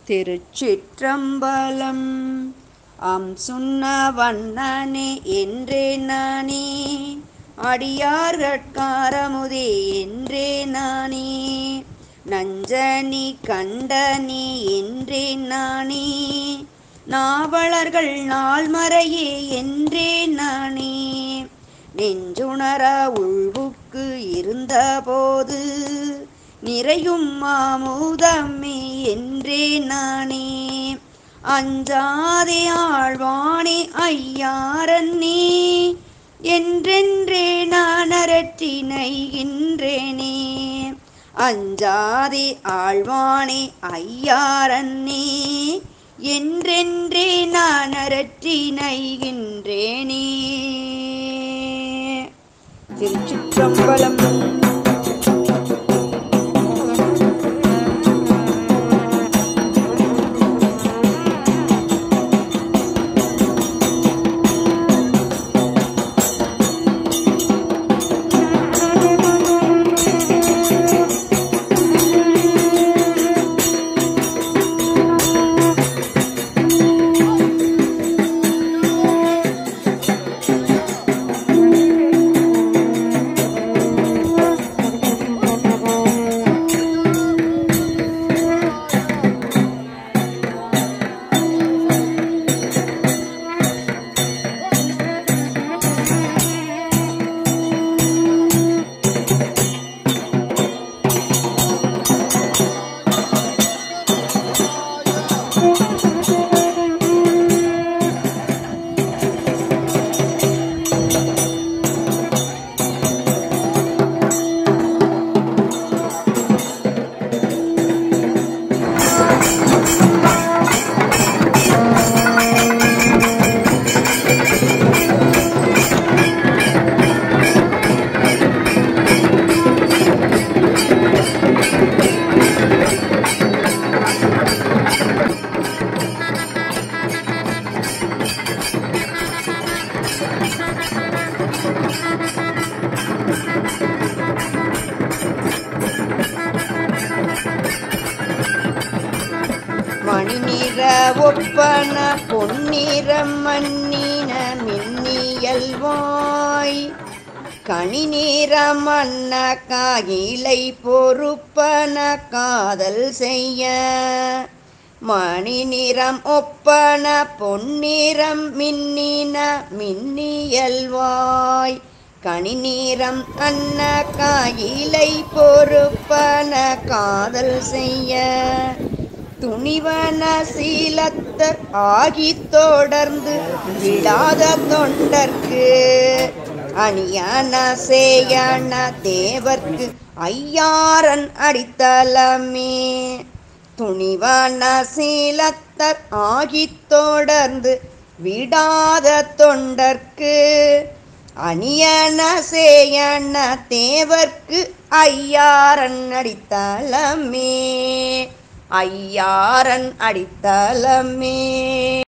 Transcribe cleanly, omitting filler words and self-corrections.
திருச்சிற்றம்பலம். சொன்ன வண்ணனே என்றே நானே, அடியார்கட்காரமுதே என்றே நானே, நஞ்சனி கண்டனே என்றே நானே, நாவலர்கள் நாள்மறையே என்றே நானே, நெஞ்சுணர உள்வுக்கு இருந்தபோது நிறையும் மாமுதமே என்றே நானே, அஞ்சாதே ஆழ்வானே ஐயாரன்னே என்றென்றே நான் அரற்றினைகின்றேனே, அஞ்சாதே ஆழ்வானே ஐயாரன்னே என்றென்றே நான் அரற்றினைகின்றேனே. திருச்சிற்றம்பலம். மணிநிற ஒப்பன பொன்னிறம் மன்னின மின்னியல்வாய், கணிநிற மன்ன காயிலை பொறுப்பன காதல் செய்ய, மணிநிறம் ஒப்பன பொன்னிறம் மின்னின மின்னியல்வாய், கணிநிறம் அன்ன காயிலை பொறுப்பன காதல் செய்ய, துணிவன சீலத்தர் ஆகி தொடர்ந்து விடாத தொண்டர்க்கு, அணியன சேயன தேவர்க்கு ஐயாரன் அடித்தலமே, துணிவன சீலத்தர் ஆகி தொடர்ந்து விடாத தொண்டர்க்கு, அணியன சேயன தேவர்க்கு ஐயாரன் அடித்தலமே, ஐயாரன் அடித்தலமே.